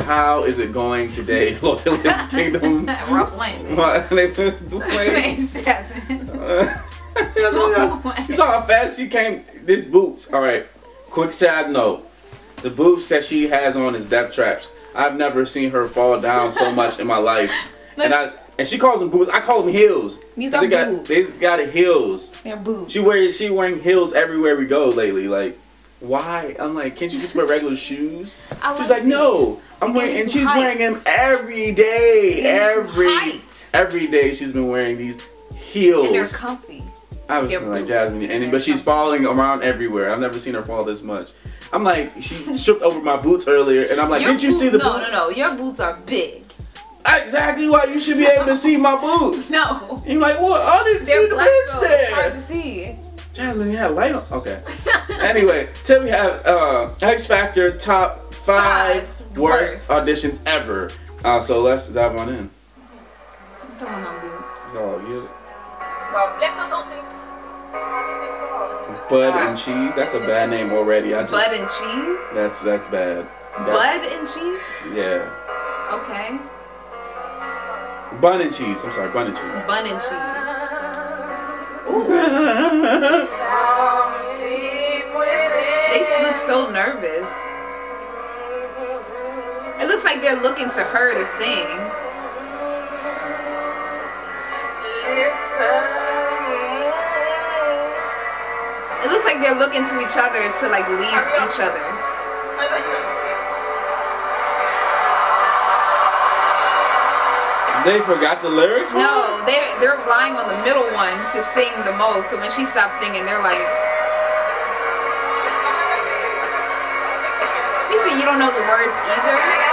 How is it going today, Loyalist Kingdom? Rough landing. What? Name's Jasmine. You saw how fast she came. This boots. All right. Quick side note: the boots that she has on is death traps. I've never seen her fall down so much in my life. And she calls them boots. I call them heels. These are boots. They got heels. They're boots. She wearing heels everywhere we go lately. Like, why? I'm like, can't you just wear regular shoes? She's like, no. I'm wearing, and she's wearing them every day. Every day she's been wearing these heels. And they're comfy. I was like, Jasmine, but she's falling around everywhere. I've never seen her fall this much. I'm like, she tripped over my boots earlier, and I'm like, didn't you see the boots? No. Your boots are big. Exactly why you should be able to see my boots. No. You're like, what? I didn't see the boots there. It's hard to see. Jasmine, you have light on. Okay. Anyway, so we have X Factor top 5 worst auditions ever. So let's dive on in. I'm talking about my boots. Oh, you. Well, let's just all sing. Bud and Cheese. That's a bad name already. Bud and Cheese? That's bad. Bud and Cheese? Yeah. Okay. Bun and Cheese. I'm sorry, Bun and Cheese. Bun and Cheese. Ooh. They look so nervous. It looks like they're looking to her to sing. It looks like they're looking to each other to like leave each other. They forgot the lyrics? No, they're relying on the middle one to sing the most. So when she stops singing, they're like, you see, you don't know the words either.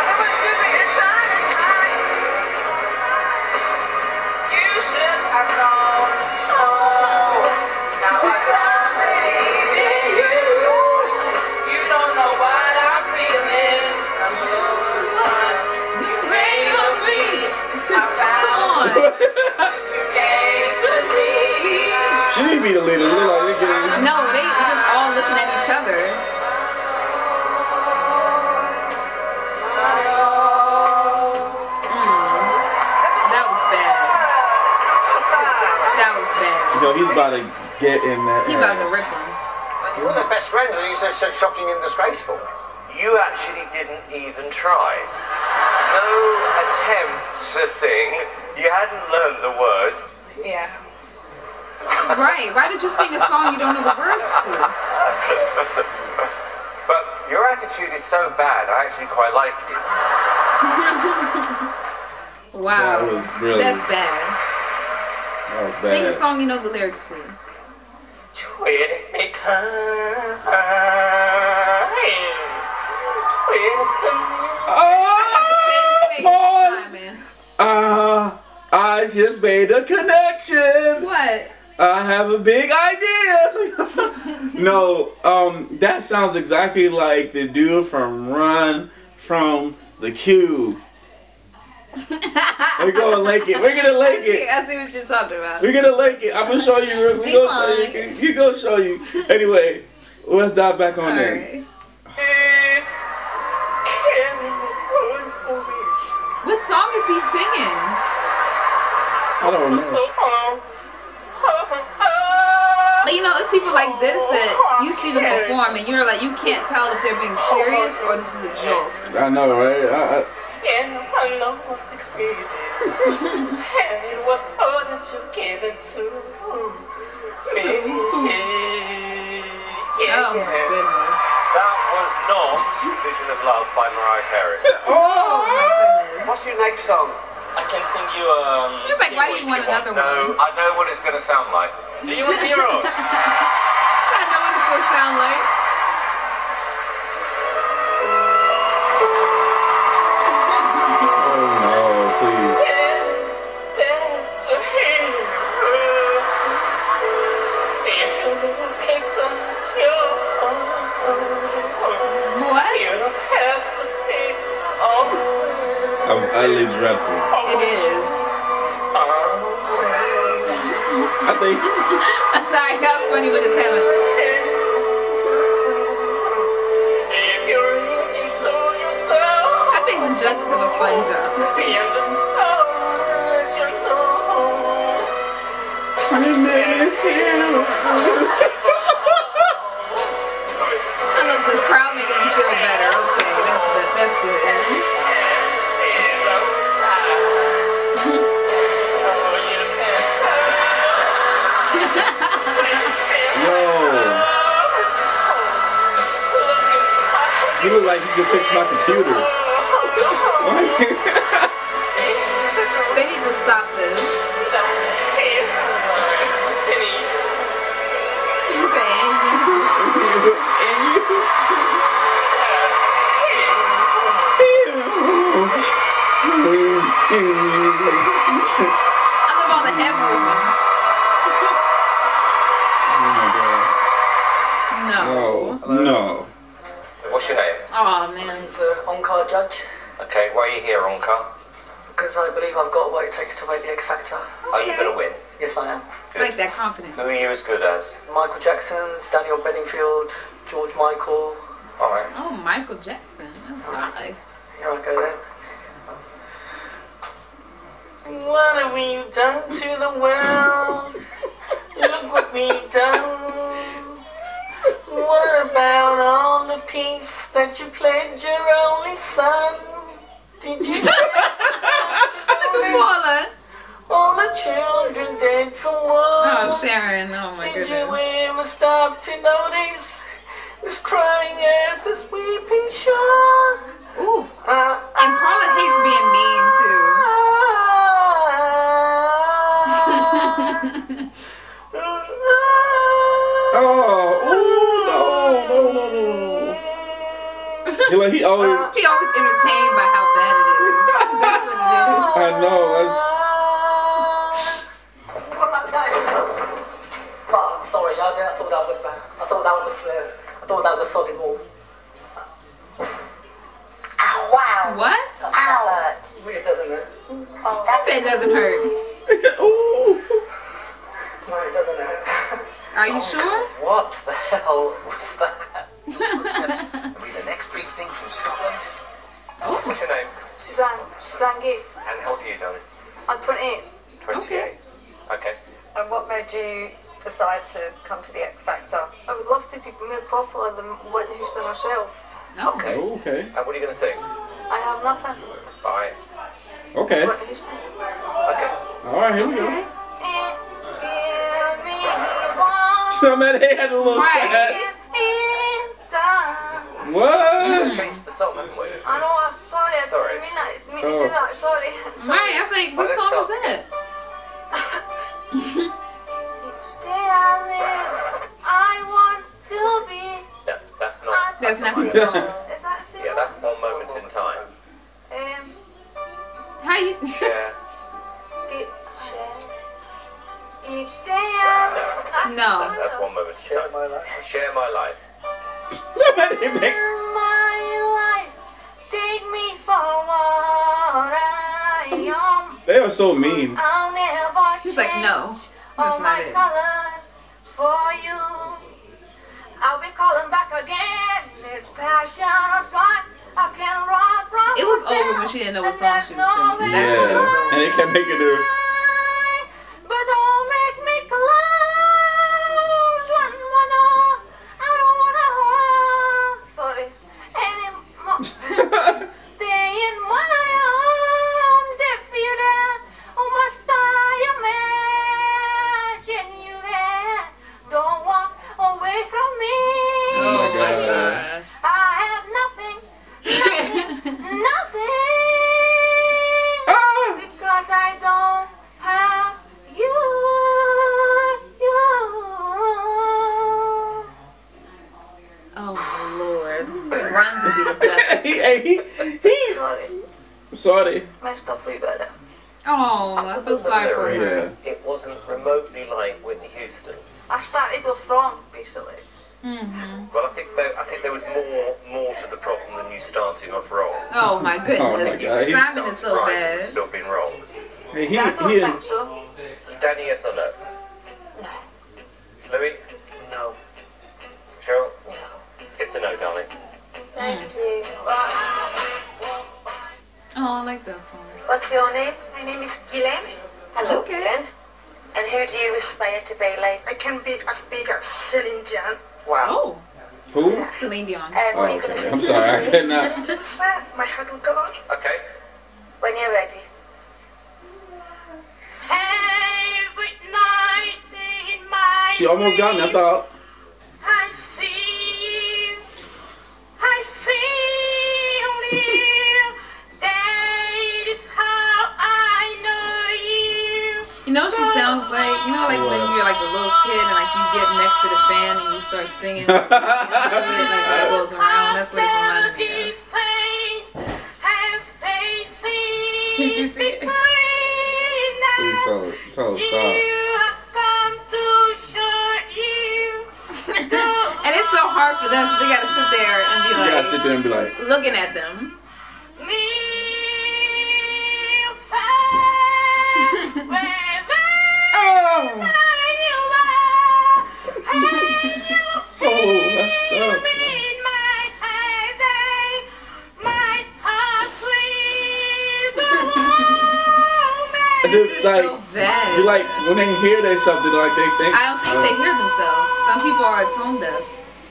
She didn't be the leader. No, they just all looking at each other. That was bad. That was bad. Yo, he's about to get in that. He about to rip him. You're the best friends and you said so shocking and disgraceful. You actually didn't even try. No attempt to sing. You hadn't learned the words. Yeah. Right. Why did you sing a song you don't know the words to? But your attitude is so bad, I actually quite like you. Wow. That was really, that's bad. That was bad. Sing a song you know the lyrics to. I just made a connection. What? I have a big idea. No, that sounds exactly like the dude from Run from the Cube. We're gonna lake it. We're gonna lake it. I see what you're talking about. We're gonna lake it. I'm gonna show you. He gonna show you. Anyway, let's dive back on there. What song is he singing? I don't know. But you know, it's people like this that you see them perform and you're like, you can't tell if they're being serious or this is a joke. I know, right? And my love was succeeded. And it was all that you gave it to me. Oh my goodness. That was not Vision of Love by Mariah Carey. Oh my goodness. What's your next song? I can sing you Just like, why do you want another one? No, I know what it's going to sound like. Do you want to hear it? I know what it's going to sound like. Oh no, please. What? That was utterly dreadful. It is. I think. I'm sorry, that was funny with his helmet. I think the judges have a fun job. I look, the crowd making them feel better. Okay, that's good. You look like you can fix my computer. They need to stop this. You say Angie. I love all the head movements. No. No. What's your name? Oh man. On-car judge. Okay, why are you here, Onka? Because I believe I've got what it takes to make the X Factor. Are you going to win? Yes, I am. Good. Like that confidence. Who are you as good as? Michael Jackson, Daniel Bedingfield, George Michael. Alright. Oh, Michael Jackson. That's high. Here I go then. What have we done to the world? Look what we've done. What about all the peace that you pledged your only son? Did you? All the children dead for war. Oh, Sharon. Oh my Did goodness. you ever stop to notice this crying earth, this weeping shore? Ooh. And Paula hates being mean too. He always entertained by how bad it is. That's what it is. I know. That's. Sorry, I thought that was bad. I thought that was a flare. I thought that was a solid ball. Ow, wow. What? Ow. It really doesn't hurt. That it doesn't hurt. No, it doesn't hurt. Are you sure? What the hell was that? Be the next big thing from Scotland. What's your name? Suzanne Gay. And how old are you, darling? I'm 28. 28. Okay. And what made you decide to come to the X Factor? I would love to be more popular than Whitney Houston herself. Okay. Okay. And what are you going to sing? I have nothing. Bye. Okay. Whitney Houston. Okay. Alright, here we go. Give me Somebody had a little scat. What? Changed the song, haven't we? I know, I'm sorry. I Sorry. didn't mean that. I didn't mean to do that. Sorry. Right, I was like, what song is that? Each day I live, I want to be. No, that's not. That's not the Is song. that the same? Yeah, that's One Moment in Time. How you? Share. Each day I live. No. That's One Moment in Share Time. my life. Share my life. Somebody make. My life, take me for what I am. They are so mean. I'll never He's like, no, all that's not my it. colors for you. I'll be calling back again. This passion is what I can run from. It was myself, over when she didn't know what and song she was there's no singing. That's when it was Yeah. over. And they kept making her. But don't make me close one more door. I don't wanna sorry anymore. Stay in my arms if you're there. Oh, must I imagine you there? Don't walk away from me. Oh my gosh. I have nothing, nothing. Because I don't have you. Oh Lord. Runs would be the best. Sorry, Sorry. messed up a wee bit there. Oh, I feel sorry for her. Yeah. It wasn't remotely like Whitney Houston. I started off wrong, basically. Well, I think there was more to the problem than you starting off wrong. Oh my goodness. Oh my God. Simon is so Right, bad. you've still been wrong. Hey, I don't think so. Danny, yes or no? Louis? No. Cheryl? It's a no, darling. Thank you. Oh, I like that song. What's your name? My name is Gillian. Hello, Okay. Gillian. And who do you aspire to be like? I can be as big as Celine Dion. Wow. Oh, Who? Celine Dion. What are Oh, you gonna okay. do? I'm sorry, I could not. My heart will go on. Okay. When you're ready. Every night in my She almost got me. I thought. I see you. I feel you. That is how I know you. You know, she sounds like, you know, like when you're like a little kid and like you get next to the fan and you start singing into it, like when it goes around. That's what it's reminding me of. Did you see it? Please tell him stop. And it's so hard for them because they gotta sit there and be You like, gotta sit there and be like, looking at them. oh, so messed up. This is like, so bad. you like when they hear there's something like they think. I don't think they hear themselves. Some people are tone deaf.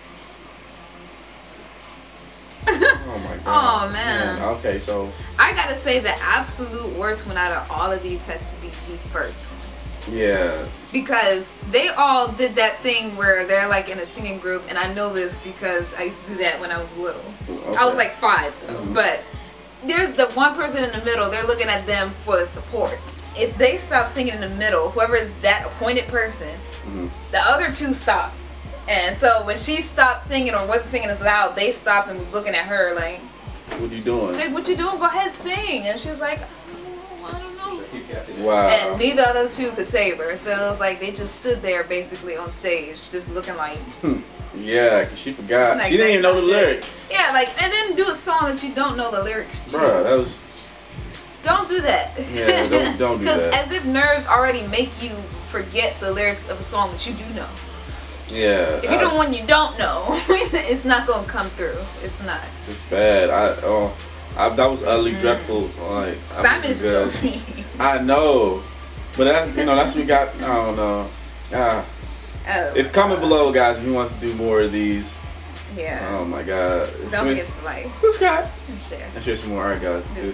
Oh my god. Oh man. Okay, so I gotta say the absolute worst one out of all of these has to be the first one. yeah. Because they all did that thing where they're like in a singing group, and I know this because I used to do that when I was little. Okay. I was like 5 though, but there's the one person in the middle, they're looking at them for the support. If they stop singing in the middle, whoever is that appointed person, the other two stop. And so when she stopped singing or wasn't singing as loud, they stopped and was looking at her like, What are you doing? like, what you doing? Go ahead, sing. And she's like, oh, I don't know. Wow. And neither of the two could save her. So it was like they just stood there basically on stage, just looking like, Yeah, cause she forgot. Like, She didn't even know the that's not lyric. yeah, like, and then do a song that you don't know the lyrics to. Bruh, that was. Don't do that. Yeah, don't do Because that. as if nerves already make you forget the lyrics of a song that you do know. Yeah. If you're doing one you don't know, it's not gonna come through. It's not. It's bad. That was utterly dreadful. Like Simon's good. so mean. I know, but that that's what we got. I don't know. Oh. If comment below, guys, if you want to do more of these. Yeah. Oh my God. Don't forget to like subscribe and share. and share some more. Alright, guys.